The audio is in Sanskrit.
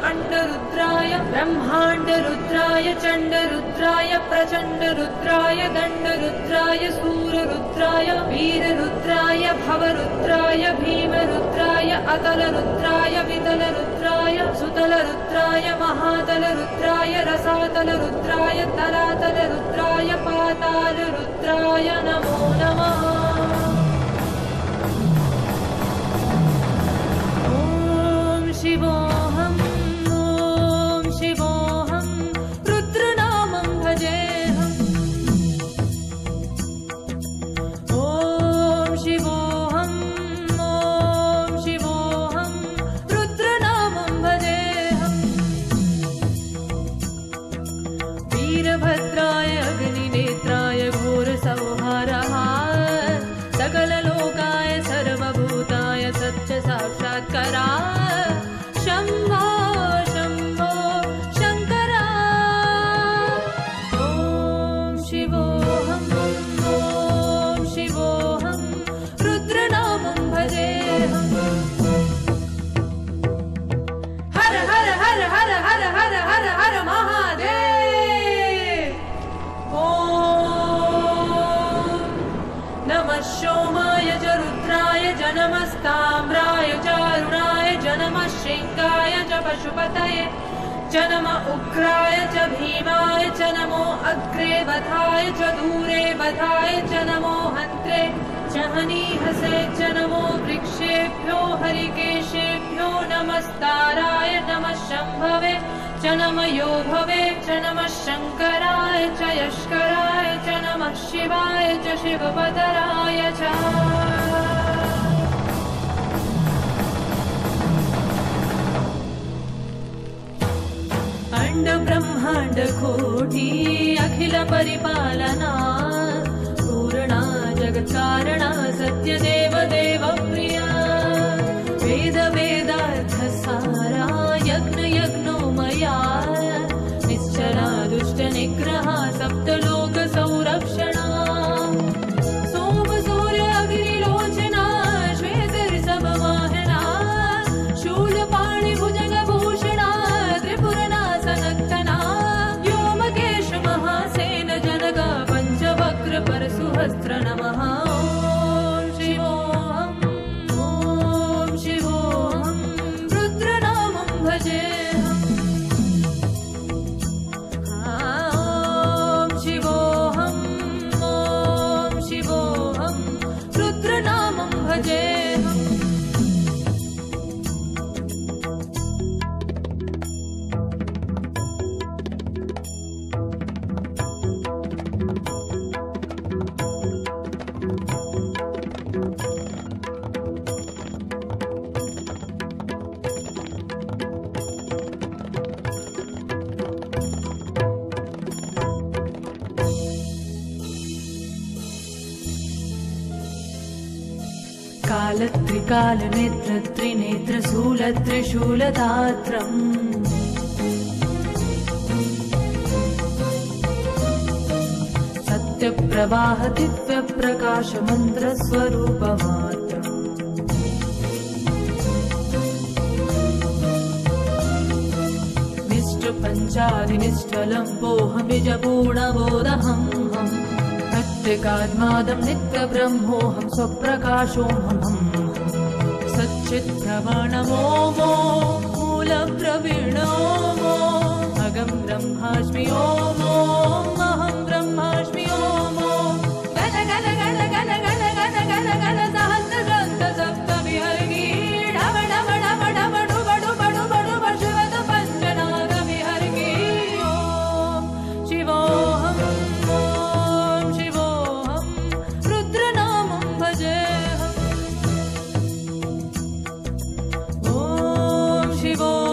अण्डरुद्राय ब्रह्माण्डरुद्राय चण्डरुद्राय प्रचण्डरुद्राय दण्डरुद्राय सूररुद्राय वीररुद्राय भवरुद्राय भीमरुद्राय अतलरुद्राय वितलरुद्राय सुतलरुद्राय महातलरुद्राय रसातलरुद्राय तलातलरुद्राय पातालरुद्राय नमो नमः। शिवोऽहम् ॐ शिवोऽहम् रुद्रनामं भजेऽहम् ॐ शिवोऽहम् रुद्रनामं भजेऽहम् वीरभद्राय अग्निनेत्राय घोरसंहारः सकललोकाय सर्वभूताय सत्य साक्षात्काराय शम्भो शम्भो शङ्करा ॐ शिवोऽहम् रुद्रनामं भजेऽहम् हर हर हर हर हर हर हर हर महादेव। ॐ नमः सोमाय च रुद्राय च नमस्ताम्राय च अरुणाय च नमः शृङ्गाय च पशुपतये च नमः उग्राय च भीमाय च नमो अग्रे वधाय च दूरे वधाय च नमो हन्त्रे च हनीहसे च नमो वृक्षेभ्यो हरिकेशेभ्यो नमस्ताराय नमः शम्भवे च नमः योभवे च नमः शङ्कराय च यष्कराय च नमः शिवाय च शिवपतराय च। अण्ड ब्रह्माण्ड कोटि अखिल परिपालना पूर्णा जगत्कारणा सत्यदेव देव प्रिया वेद वेदार्थ सारा यज्ञ यज्ञोमया निश्चला दुष्ट निग्रहा सप्तलोक संरक्षणा सोम सूर्य अग्निलोचना श्वेतऋषभ वाहना शूलपाणि भुजगभूषणा त्रिपुरनाशनक्तना व्योमकेश महासेन जनका पञ्चवक्र परशुहस्त्र नमः। ॐ शिवोऽहम् रुद्रनामं भजेऽहम् ॐ शिवोऽहम् रुद्रनामं भजेऽहम्। कालत्रिकालनेत्र त्रिनेत्र शूलत्रिशूलदात्रम् सत्यप्रवाह दिव्यप्रकाश मन्त्रस्वरूपमात्रम् निष्ठपञ्चाधिनिष्ठलम्बोऽहं बीजपूर्णबोधहम् प्रत्यगात्मादं नित्यब्रह्मोऽहं स्वप्रकाशोऽहम् सच्चित्प्रमाणमोमो मूलप्रवीणोमो अगं ब्रह्मास्मि ओमो अहं ब्रह्मास्मि ओमो गण गण गण गण गण गण गण गण सहस्रग्रन्थ सप्तविहर्गी डव डव डव डव डुब डुब डुब डुब शिवद पञ्चनागविहर्गी ॐ शिवोऽहम् रुद्रनामं भजेऽहम् ॐ शिवो